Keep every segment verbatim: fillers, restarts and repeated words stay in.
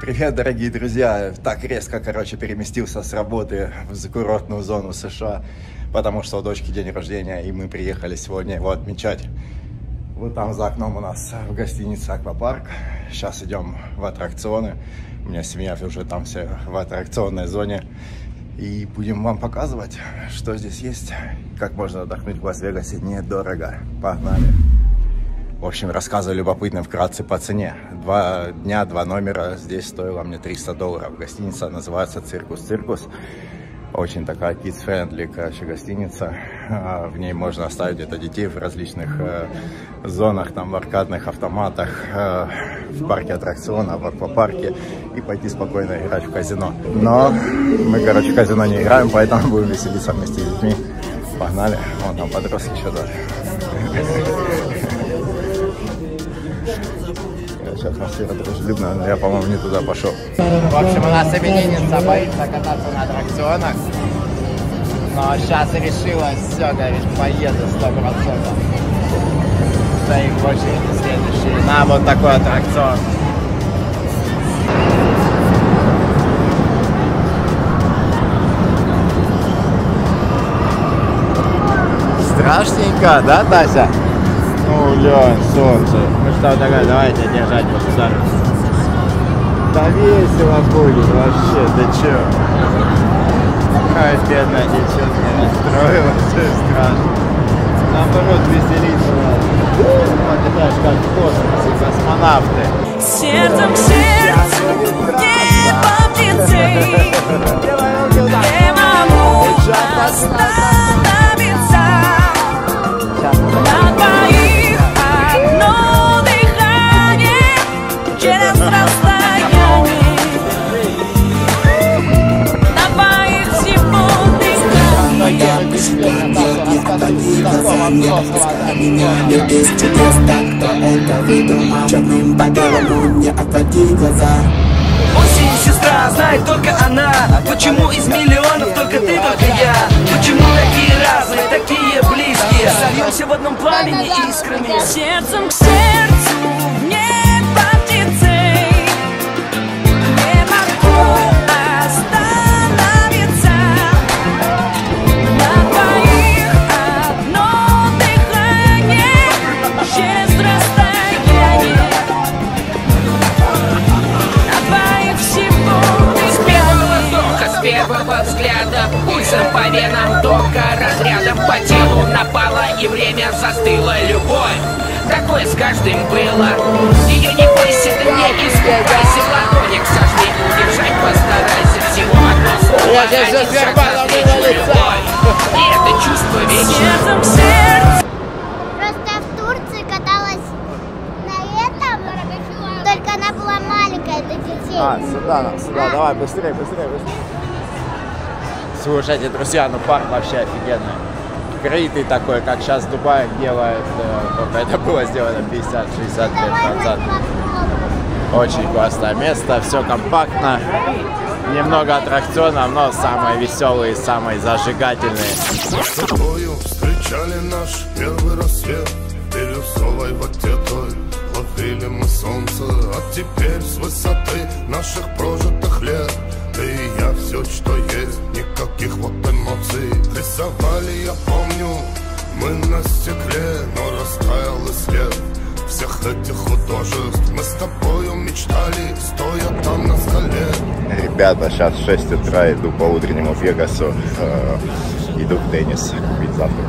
Привет, дорогие друзья! Так резко, короче, переместился с работы в курортную зону США, потому что у дочки день рождения, и мы приехали сегодня его отмечать. Вот там за окном у нас в гостинице аквапарк. Сейчас идем в аттракционы. У меня семья уже там все в аттракционной зоне. И будем вам показывать, что здесь есть, как можно отдохнуть в Лас-Вегасе недорого. Погнали! В общем, рассказываю любопытно вкратце по цене. Два дня, два номера здесь стоило мне триста долларов. Гостиница называется Циркус Циркус. Очень такая kids-friendly, короче, гостиница. В ней можно оставить где-то детей в различных э, зонах, там, в аркадных автоматах, э, в парке аттракционов, в аквапарке и пойти спокойно играть в казино. Но мы, короче, в казино не играем, поэтому будем веселиться вместе с детьми. Погнали. Вон там подростки еще даже. Сейчас атмосфера дружелюбная, но я, по-моему, не туда пошел. В общем, у нас именинница боится кататься на аттракционах. Но сейчас решилась, все, говорит, поеду сто процентов. Стоим в очереди следующий на вот такой аттракцион. Страшненько, да, Тася? Ну, Лёнь, солнце. Ну что, давай, давайте держать вот сюда. Да весело будет вообще, ты чё? Ай, бедная девчонка расстроилась, все страшно. Наоборот, веселиться надо. Вот ты знаешь, как в космосе, космонавты. Сердцем к сердцу, небо птицей, не могу остановиться. На двоих одно дыхание через расстояние. На двоих всего Я без чудес, так кто это выдумал? Черным по белому не отводи глаза. Осень, сестра, знает только она. Почему из миллионов только ты, только я? Почему такие разные, такие близкие? Сольемся в одном пламени искрами. сердцем к сердцу, небо птицей, не могу остановиться. На двоих одно дыхание через расстояние. На двоих всего С первого вздоха, с первого взгляда, пульсом по венам, тока разрядом по телу напала, и время застыло. Любовь, такое с каждым было. Ее не бойся, ты не испугайся. В ладонях сожми, удержать постарайся. Всего одно слово, Я сейчас один всё шаг свербало навстречу любовь. И это чувство вечно. сердцем к сердцу. Просто в Турции каталась на этом, только она была маленькая для детей. А, сюда, сюда, давай, быстрее, быстрее, быстрее. Слушайте, друзья, ну парк вообще офигенный. Крытый такой, как сейчас в Дубае делают, только это было сделано пятьдесят-шестьдесят лет назад. Очень классное место, все компактно, немного аттракционов, но самые веселые, самые зажигательные. Мы с тобою встречали наш первый рассвет, бирюзовой воде той ловили мы солнце, а теперь с высоты наших прожитых лет ты и я, все, что есть, никаких вот эмоций. Рисовали, я помню, мы на стекле, но растаял и след всех этих художеств. Мы с тобою мечтали, стоя там на скале. Ребята, сейчас шесть утра, иду по утреннему Вегасу, э, иду в Деннис купить завтрак.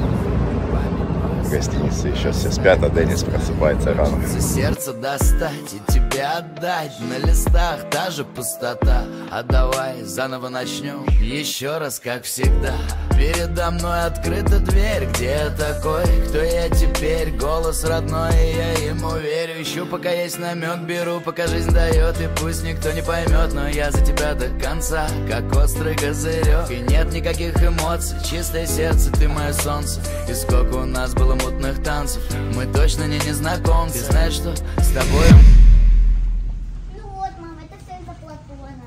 В гостинице еще все спят, а Деннис просыпается рано. За сердце достать и тебя отдать. На листах та же пустота. А давай заново начнем еще раз, как всегда. Передо мной открыта дверь. Где я такой? Кто я теперь? Голос родной, и я ему верю. Ищу, пока есть намек, беру, пока жизнь дает. И пусть никто не поймет, но я за тебя до конца, как острый козырек. И нет никаких эмоций, чистое сердце, ты мое солнце. И сколько у нас было мутных танцев, мы точно не незнакомцы. Знаешь что, с тобой... Ну вот, мама, это все из-за Платона.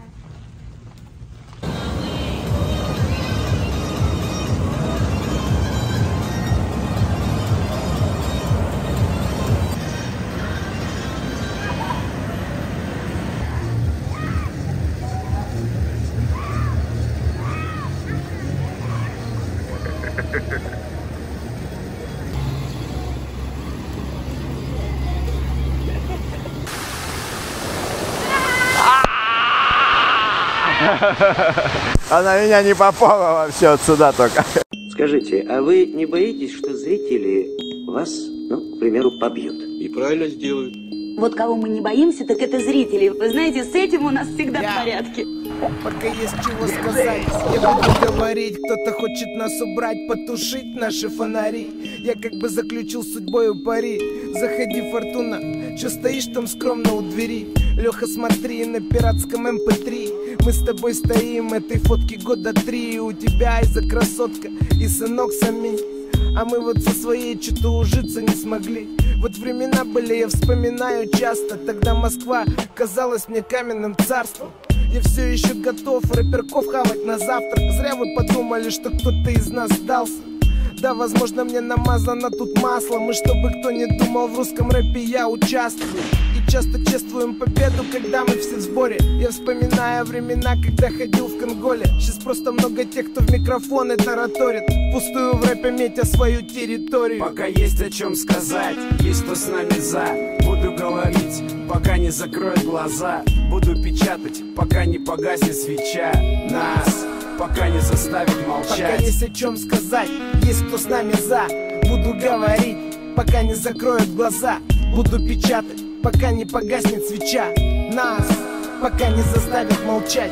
Она меня не попала вообще отсюда только. Скажите, а вы не боитесь, что зрители вас, ну, к примеру, побьют? И правильно сделают. Вот кого мы не боимся, так это зрители. Вы знаете, с этим у нас всегда в порядке. Пока есть чего сказать, я буду говорить. Кто-то хочет нас убрать, потушить наши фонари. Я как бы заключил с судьбою пари. Заходи, Фортуна, че стоишь там скромно у двери? Леха, смотри на пиратском эм пэ три. Мы с тобой стоим, этой фотки года три. У тебя Айза красотка и сынок Саминь. А мы вот со своей что-то ужиться не смогли. Вот времена были, я вспоминаю часто. Тогда Москва казалась мне каменным царством. Я все еще готов рэперков хавать на завтрак. Зря вы подумали, что кто-то из нас сдался. Да, возможно, мне намазано тут маслом. И чтобы кто не думал, в русском рэпе я участвую. И часто чествуем победу, когда мы все в сборе. Я вспоминаю времена, когда ходил в Конголе. Сейчас просто много тех, кто в микрофоны тараторит, пустую в рэпе метя свою территорию. Пока есть о чем сказать, есть кто с нами за. Буду говорить, пока не закроют глаза. Буду печатать, пока не погаснет свеча. Нас, пока не заставит молчать. Пока есть о чем сказать, есть кто с нами за. Буду говорить, пока не закроют глаза. Буду печатать, пока не погаснет свеча. Нас, пока не заставят молчать.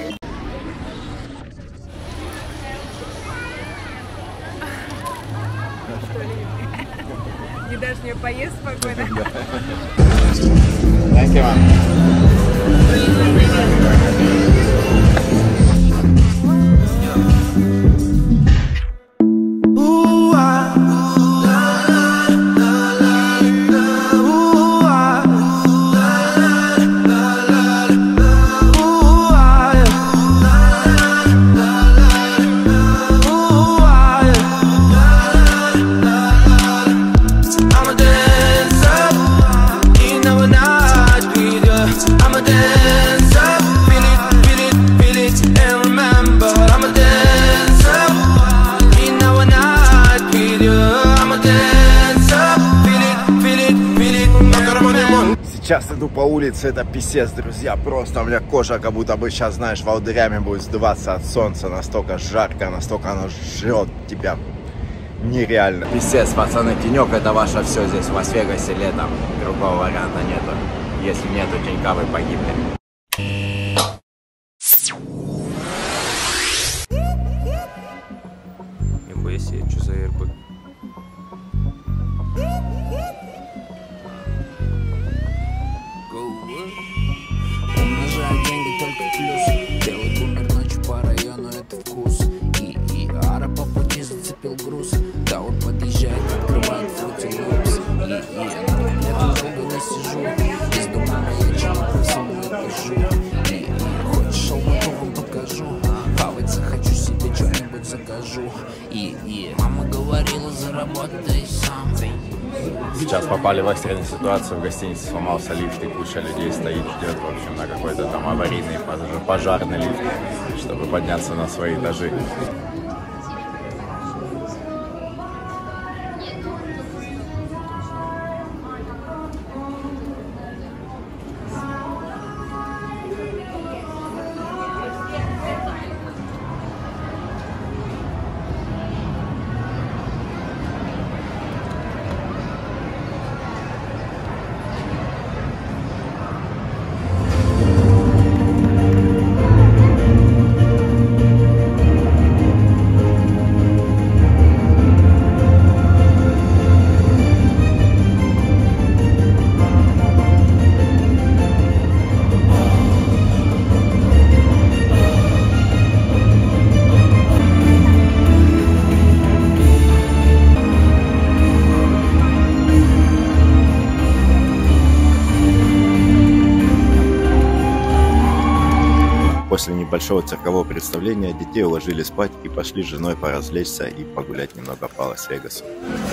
Не дашь мне поесть спокойно? Thank you, man. Сейчас иду по улице, это писец, друзья, просто у меня кожа как будто бы сейчас, знаешь, волдырями будет сдуваться от солнца, настолько жарко, настолько оно жрет тебя, нереально. Писец, пацаны, тенек это ваше все здесь в Лас-Вегасе летом, другого варианта нету, если нету тенька, вы погибли. Нихуя себе, что за эр бэ? Умножаю деньги только в плюс. Белый бумер ночью по району, это вкус. И, и ара по пути зацепил груз. Тауэр подъезжает, открывает фрутилупс. И, и я на этом долго не сижу. Из дома моя чела по всему этажу. И, и хочешь шалмаковым покажу. Хавать захочу, себе что-нибудь закажу. И, и мама говорила, заработай сам. Сейчас попали в экстренную ситуацию, в гостинице сломался лифт и куча людей стоит, ждет, в общем, на какой-то там аварийный пожарный лифт, чтобы подняться на свои этажи. После небольшого циркового представления детей уложили спать и пошли с женой поразвлечься и погулять немного по Лас-Вегасу.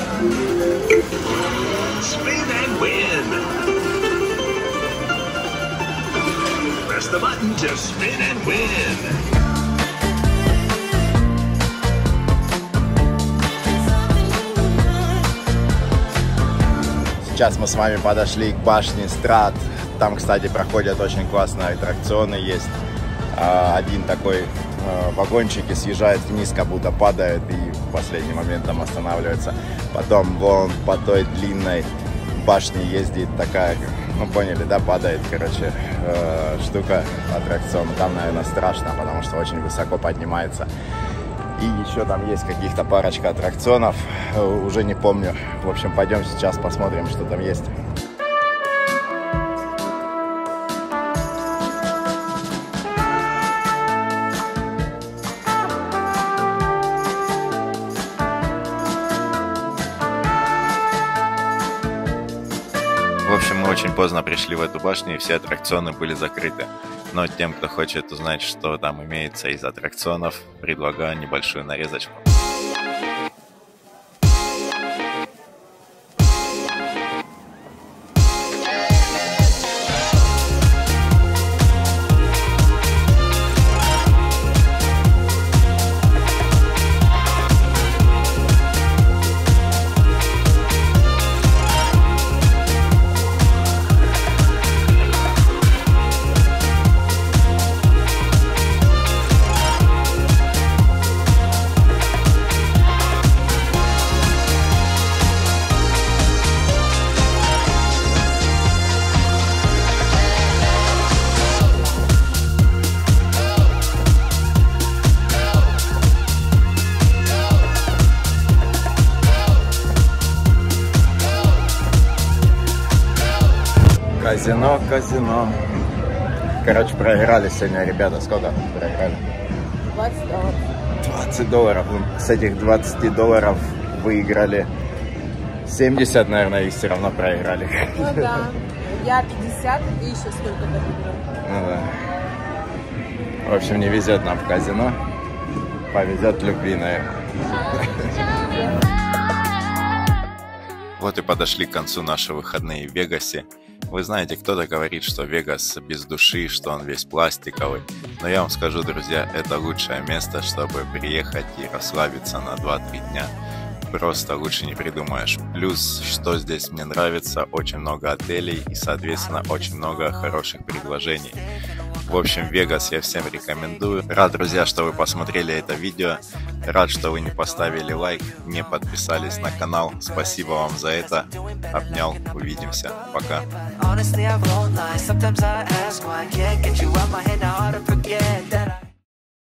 Сейчас мы с вами подошли к башне Страт. Там, кстати, проходят очень классные аттракционы есть. один такой вагончик и съезжает вниз, как будто падает и в последний момент там останавливается. Потом вон по той длинной башне ездит такая, ну поняли, да, падает, короче, э, штука, аттракцион. Там, наверное, страшно, потому что очень высоко поднимается. И еще там есть каких-то парочка аттракционов, уже не помню. В общем, пойдем сейчас посмотрим, что там есть. В общем, мы очень поздно пришли в эту башню, и все аттракционы были закрыты. Но тем, кто хочет узнать, что там имеется из аттракционов, предлагаю небольшую нарезочку. Казино, казино. Короче, проиграли сегодня, ребята. Сколько проиграли? двадцать долларов. двадцать долларов. С этих двадцати долларов выиграли семьдесят, наверное, и все равно проиграли. Ну да. Я пятьдесят, и еще сколько-то выиграл. Ну да. В общем, не везет нам в казино. Повезет любви, наверное. Вот и подошли к концу наши выходные в Вегасе. Вы знаете, кто-то говорит, что Вегас без души, что он весь пластиковый. Но я вам скажу, друзья, это лучшее место, чтобы приехать и расслабиться на два-три дня. Просто лучше не придумаешь. Плюс, что здесь мне нравится, очень много отелей и, соответственно, очень много хороших предложений. В общем, Вегас я всем рекомендую. Рад, друзья, что вы посмотрели это видео. Рад, что вы не поставили лайк, не подписались на канал. Спасибо вам за это. Обнял. Увидимся. Пока. Honestly, I won't lie. Sometimes I ask why I can't get you out my head. Now hard to forget that I